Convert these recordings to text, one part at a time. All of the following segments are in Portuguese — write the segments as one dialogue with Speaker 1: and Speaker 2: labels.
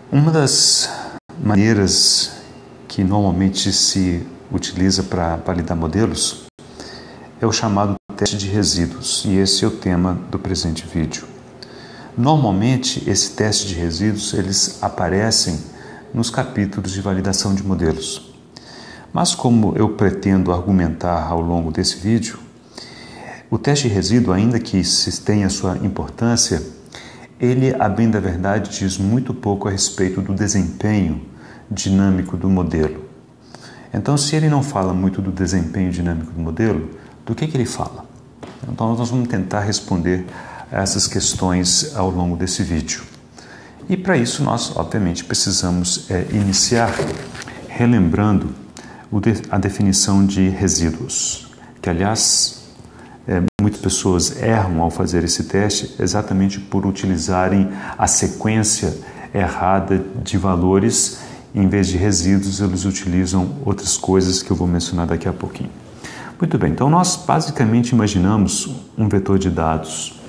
Speaker 1: Uma das maneiras que normalmente se utiliza para validar modelos é o chamado teste de resíduos, e esse é o tema do presente vídeo. Normalmente, esse teste de resíduos eles aparecem nos capítulos de validação de modelos. Mas como eu pretendo argumentar ao longo desse vídeo, o teste de resíduo, ainda que tenha sua importância, ele, a bem da verdade, diz muito pouco a respeito do desempenho dinâmico do modelo. Então, se ele não fala muito do desempenho dinâmico do modelo, do que ele fala? Então, nós vamos tentar responder a essas questões ao longo desse vídeo. E para isso, nós, obviamente, precisamos iniciar relembrando a definição de resíduos, que, aliás, muitas pessoas erram ao fazer esse teste exatamente por utilizarem a sequência errada de valores. Em vez de resíduos, eles utilizam outras coisas que eu vou mencionar daqui a pouquinho. Muito bem, então nós basicamente imaginamos um vetor de dados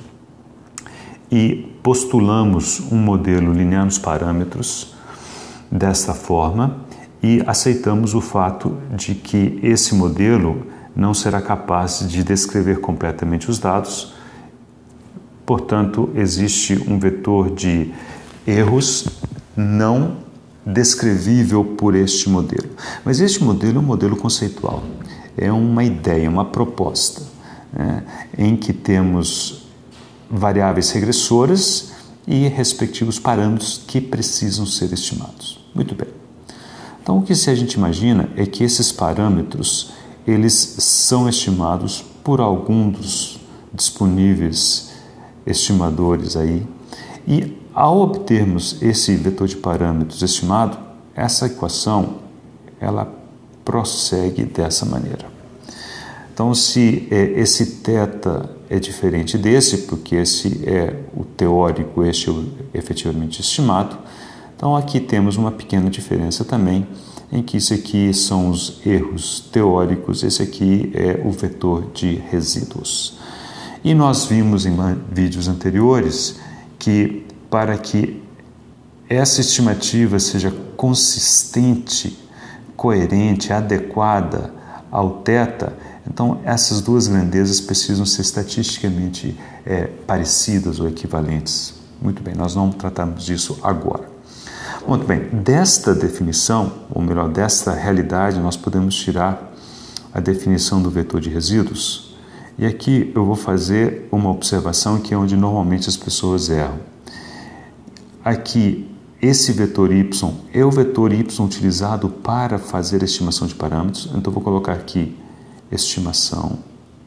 Speaker 1: e postulamos um modelo linear nos parâmetros desta forma e aceitamos o fato de que esse modelo não será capaz de descrever completamente os dados. Portanto, existe um vetor de erros não descrevível por este modelo. Mas este modelo é um modelo conceitual, é uma ideia, uma proposta, em que temos variáveis regressoras e respectivos parâmetros que precisam ser estimados. Muito bem. Então, o que a gente imagina é que esses parâmetros eles são estimados por algum dos disponíveis estimadores aí, e ao obtermos esse vetor de parâmetros estimado, essa equação ela prossegue dessa maneira. Então, se esse θ é diferente desse, porque esse é o teórico, este é o efetivamente estimado, então aqui temos uma pequena diferença também, em que isso aqui são os erros teóricos, esse aqui é o vetor de resíduos. E nós vimos em vídeos anteriores que para que essa estimativa seja consistente, coerente, adequada ao θ, então essas duas grandezas precisam ser estatisticamente parecidas ou equivalentes. Muito bem, nós não tratamos disso agora. Muito bem, desta definição, ou melhor, desta realidade, nós podemos tirar a definição do vetor de resíduos. E aqui eu vou fazer uma observação que é onde normalmente as pessoas erram. Aqui, esse vetor y é o vetor y utilizado para fazer a estimação de parâmetros. Então, eu vou colocar aqui estimação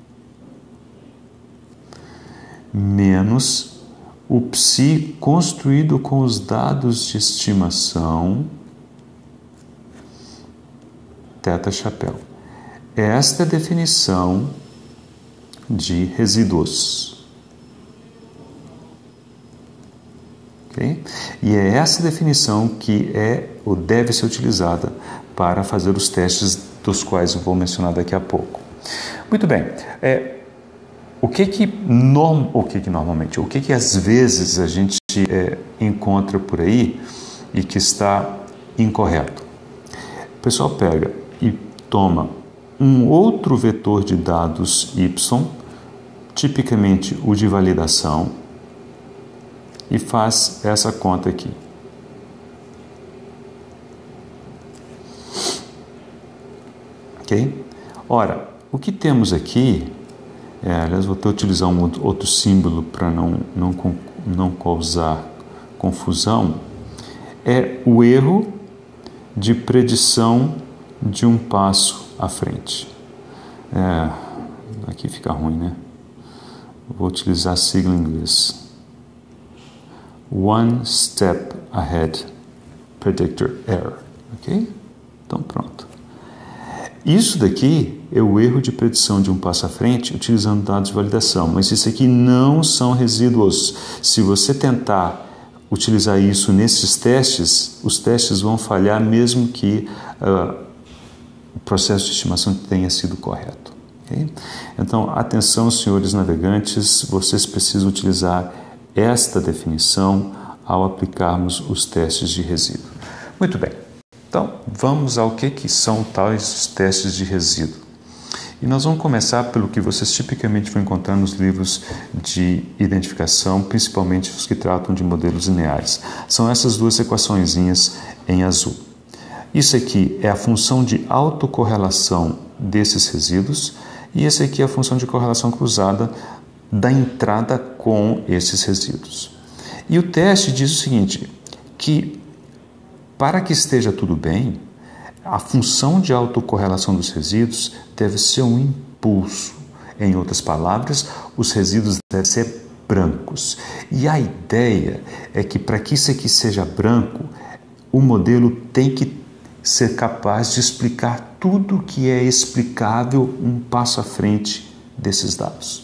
Speaker 1: menos o psi construído com os dados de estimação θ chapéu. Esta é a definição de resíduos. Okay? E é essa definição que ou deve ser utilizada para fazer os testes dos quais eu vou mencionar daqui a pouco. Muito bem. O que normalmente, o que às vezes a gente encontra por aí e que está incorreto? O pessoal pega e toma um outro vetor de dados y, tipicamente o de validação, e faz essa conta aqui. Ok? Ora, o que temos aqui, aliás, vou até utilizar um outro símbolo para não causar confusão, é o erro de predição de um passo à frente. Aqui fica ruim, né? Vou utilizar a sigla em inglês. One Step Ahead Predictor Error. Ok? Então, pronto. Isso daqui é o erro de predição de um passo à frente utilizando dados de validação, mas isso aqui não são resíduos. Se você tentar utilizar isso nesses testes, os testes vão falhar mesmo que o processo de estimação tenha sido correto. Okay? Então, atenção, senhores navegantes, vocês precisam utilizar esta definição ao aplicarmos os testes de resíduo. Muito bem, então vamos ao que são tais testes de resíduo. E nós vamos começar pelo que vocês tipicamente vão encontrar nos livros de identificação, principalmente os que tratam de modelos lineares. São essas duas equaçõezinhas em azul. Isso aqui é a função de autocorrelação desses resíduos e esse aqui é a função de correlação cruzada da entrada com esses resíduos. E o teste diz o seguinte, que para que esteja tudo bem, a função de autocorrelação dos resíduos deve ser um impulso. Em outras palavras, os resíduos devem ser brancos. E a ideia é que para que isso aqui seja branco, o modelo tem que ser capaz de explicar tudo que é explicável um passo à frente desses dados.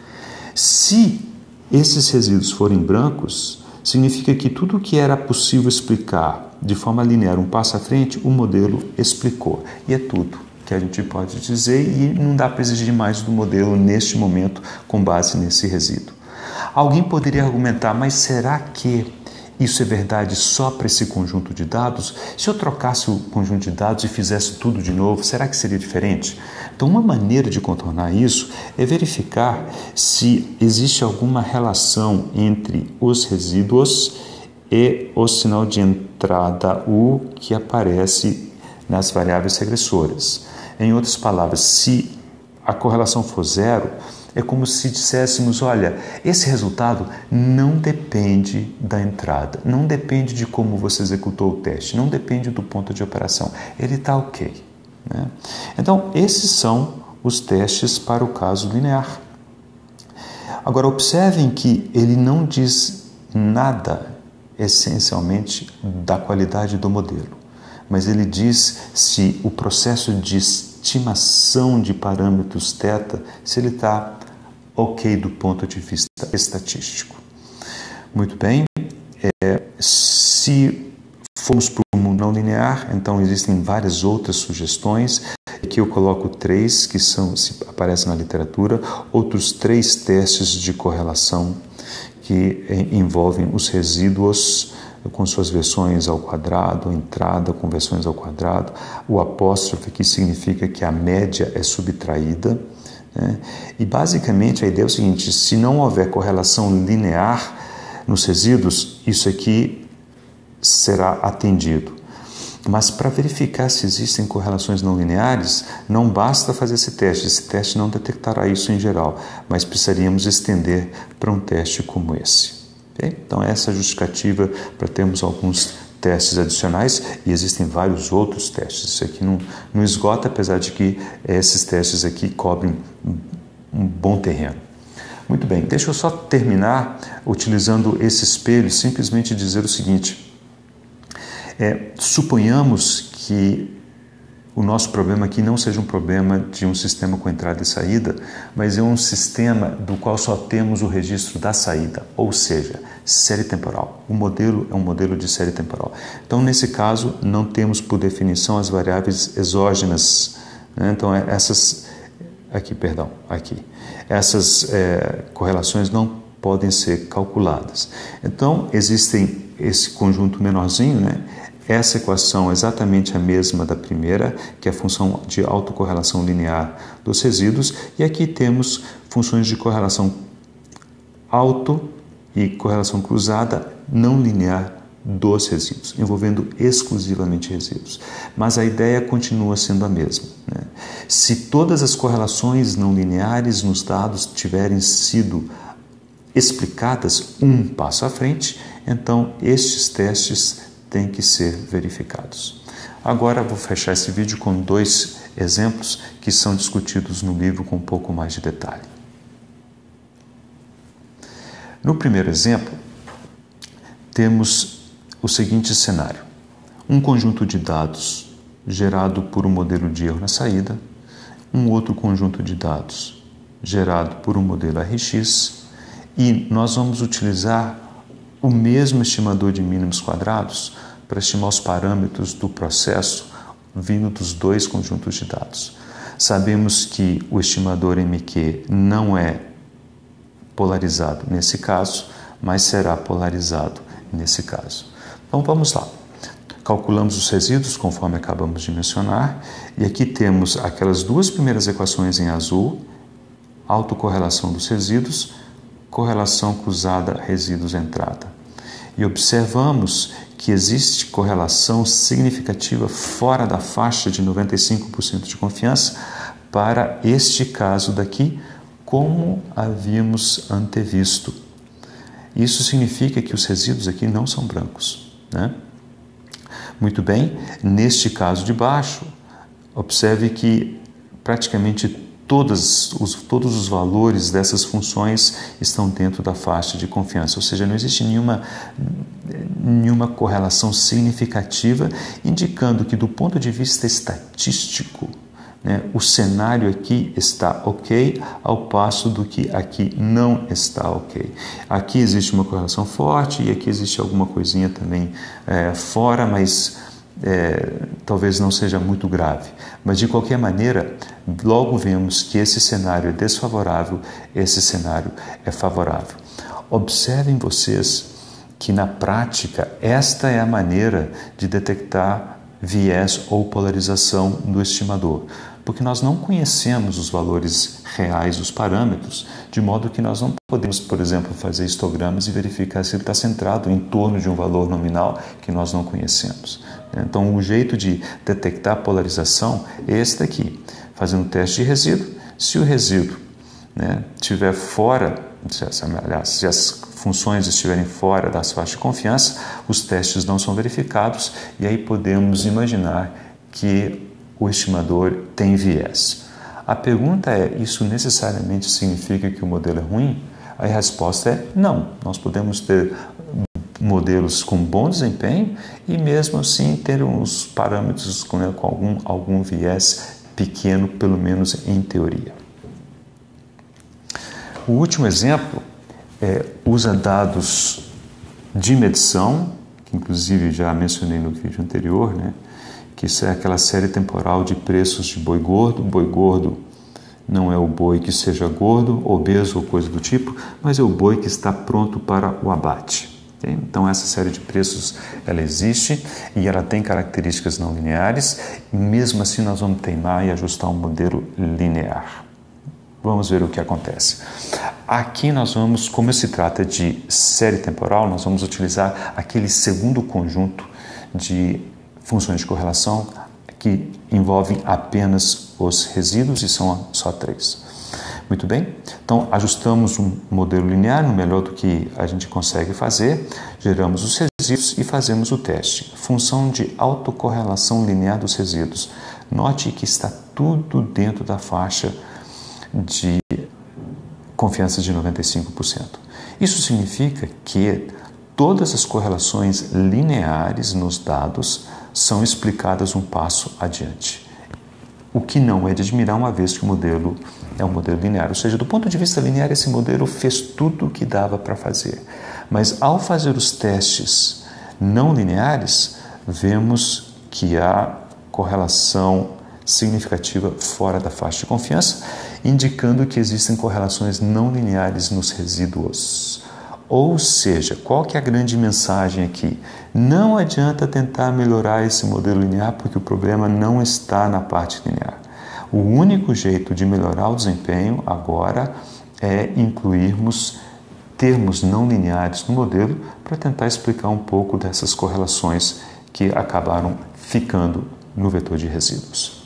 Speaker 1: Se esses resíduos forem brancos, significa que tudo que era possível explicar de forma linear um passo à frente, o modelo explicou. E é tudo que a gente pode dizer e não dá para exigir mais do modelo neste momento com base nesse resíduo. Alguém poderia argumentar, mas será que isso é verdade só para esse conjunto de dados? Se eu trocasse o conjunto de dados e fizesse tudo de novo, será que seria diferente? Então, uma maneira de contornar isso é verificar se existe alguma relação entre os resíduos e o sinal de entrada U que aparece nas variáveis regressoras. Em outras palavras, se a correlação for zero, é como se disséssemos, olha, esse resultado não depende da entrada, não depende de como você executou o teste, não depende do ponto de operação, ele está ok. Né? Então, esses são os testes para o caso linear. Agora, observem que ele não diz nada essencialmente da qualidade do modelo, mas ele diz se o processo de estimação de parâmetros θ, se ele está ok do ponto de vista estatístico. Muito bem, se formos para o mundo não linear, então existem várias outras sugestões. Aqui eu coloco 3 que aparecem na literatura, outros 3 testes de correlação que envolvem os resíduos com suas versões ao quadrado, a entrada com versões ao quadrado, o apóstrofe que significa que a média é subtraída. Né? E basicamente a ideia é o seguinte, se não houver correlação linear nos resíduos, isso aqui será atendido. Mas para verificar se existem correlações não lineares, não basta fazer esse teste não detectará isso em geral, mas precisaríamos estender para um teste como esse. Okay? Então essa é a justificativa para termos alguns testes adicionais e existem vários outros testes. Isso aqui não esgota, apesar de que esses testes aqui cobrem um bom terreno. Muito bem, deixa eu só terminar utilizando esse espelho, simplesmente dizer o seguinte. Suponhamos que o nosso problema aqui não seja um problema de um sistema com entrada e saída, mas é um sistema do qual só temos o registro da saída, ou seja, série temporal. O modelo é um modelo de série temporal. Então, nesse caso, não temos por definição as variáveis exógenas. Né? Então, essas correlações não podem ser calculadas. Então, existem esse conjunto menorzinho, né? Essa equação é exatamente a mesma da primeira, que é a função de autocorrelação linear dos resíduos, e aqui temos funções de correlação auto e correlação cruzada não linear dos resíduos, envolvendo exclusivamente resíduos. Mas a ideia continua sendo a mesma. Né? Se todas as correlações não lineares nos dados tiverem sido explicadas um passo à frente, então estes testes têm que ser verificados. Agora vou fechar esse vídeo com 2 exemplos que são discutidos no livro com um pouco mais de detalhe. No primeiro exemplo, temos o seguinte cenário. Um conjunto de dados gerado por um modelo de erro na saída, um outro conjunto de dados gerado por um modelo RX, e nós vamos utilizar o mesmo estimador de mínimos quadrados para estimar os parâmetros do processo vindo dos 2 conjuntos de dados. Sabemos que o estimador MQ não é polarizado nesse caso, mas será polarizado nesse caso. Então vamos lá. Calculamos os resíduos conforme acabamos de mencionar, e aqui temos aquelas duas primeiras equações em azul: autocorrelação dos resíduos, correlação cruzada resíduos-entrada. E observamos que existe correlação significativa fora da faixa de 95% de confiança para este caso daqui, como havíamos antevisto. Isso significa que os resíduos aqui não são brancos, né? Muito bem, neste caso de baixo, observe que praticamente todos os valores dessas funções estão dentro da faixa de confiança, ou seja, não existe nenhuma correlação significativa, indicando que do ponto de vista estatístico, né, o cenário aqui está ok, ao passo do que aqui não está ok. Aqui existe uma correlação forte e aqui existe alguma coisinha também fora, mas talvez não seja muito grave. Mas de qualquer maneira, logo vemos que esse cenário é desfavorável, esse cenário é favorável. Observem vocês que na prática esta é a maneira de detectar viés ou polarização do estimador, porque nós não conhecemos os valores reais dos parâmetros, de modo que nós não podemos, por exemplo, fazer histogramas e verificar se ele está centrado em torno de um valor nominal que nós não conhecemos. Então, o jeito de detectar polarização é esse daqui, fazendo um teste de resíduo. Se o resíduo estiver fora, se as funções estiverem fora das faixas de confiança, os testes não são verificados e aí podemos imaginar que o estimador tem viés. A pergunta é: isso necessariamente significa que o modelo é ruim? A resposta é não. Nós podemos ter modelos com bom desempenho e mesmo assim ter uns parâmetros com algum viés pequeno, pelo menos em teoria. O último exemplo usa dados de medição, que inclusive já mencionei no vídeo anterior, que isso é aquela série temporal de preços de boi gordo. Boi gordo não é o boi que seja gordo, obeso ou coisa do tipo, mas é o boi que está pronto para o abate. Então essa série de preços ela existe e ela tem características não lineares, e mesmo assim nós vamos teimar e ajustar um modelo linear. Vamos ver o que acontece. Aqui nós vamos, como se trata de série temporal, nós vamos utilizar aquele segundo conjunto de funções de correlação que envolvem apenas os resíduos e são só 3. Muito bem? Então, ajustamos um modelo linear no melhor do que a gente consegue fazer, geramos os resíduos e fazemos o teste. Função de autocorrelação linear dos resíduos. Note que está tudo dentro da faixa de confiança de 95%. Isso significa que todas as correlações lineares nos dados são explicadas um passo adiante. O que não é de admirar, uma vez que o modelo é um modelo linear. Ou seja, do ponto de vista linear, esse modelo fez tudo o que dava para fazer. Mas ao fazer os testes não lineares, vemos que há correlação significativa fora da faixa de confiança, indicando que existem correlações não lineares nos resíduos. Ou seja, qual que é a grande mensagem aqui? Não adianta tentar melhorar esse modelo linear, porque o problema não está na parte linear. O único jeito de melhorar o desempenho agora é incluirmos termos não lineares no modelo para tentar explicar um pouco dessas correlações que acabaram ficando no vetor de resíduos.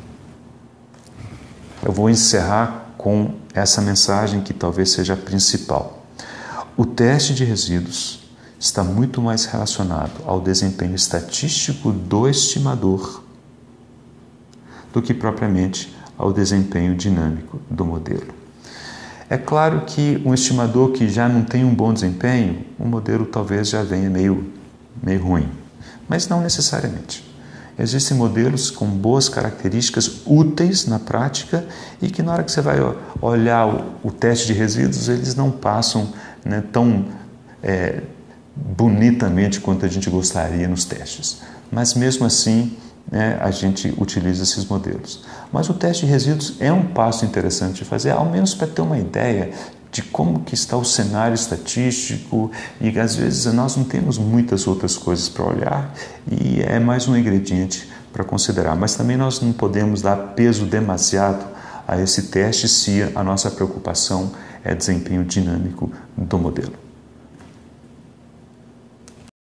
Speaker 1: Eu vou encerrar com essa mensagem que talvez seja a principal. O teste de resíduos está muito mais relacionado ao desempenho estatístico do estimador do que propriamente ao desempenho dinâmico do modelo. É claro que um estimador que já não tem um bom desempenho, o modelo talvez já venha meio ruim, mas não necessariamente. Existem modelos com boas características úteis na prática e que na hora que você vai olhar o teste de resíduos, eles não passam tão bonitamente quanto a gente gostaria nos testes. Mas mesmo assim, a gente utiliza esses modelos. Mas o teste de resíduos é um passo interessante de fazer, ao menos para ter uma ideia de como que está o cenário estatístico, e às vezes nós não temos muitas outras coisas para olhar e é mais um ingrediente para considerar. Mas também nós não podemos dar peso demasiado a esse teste se a nossa preocupação é desempenho dinâmico do modelo.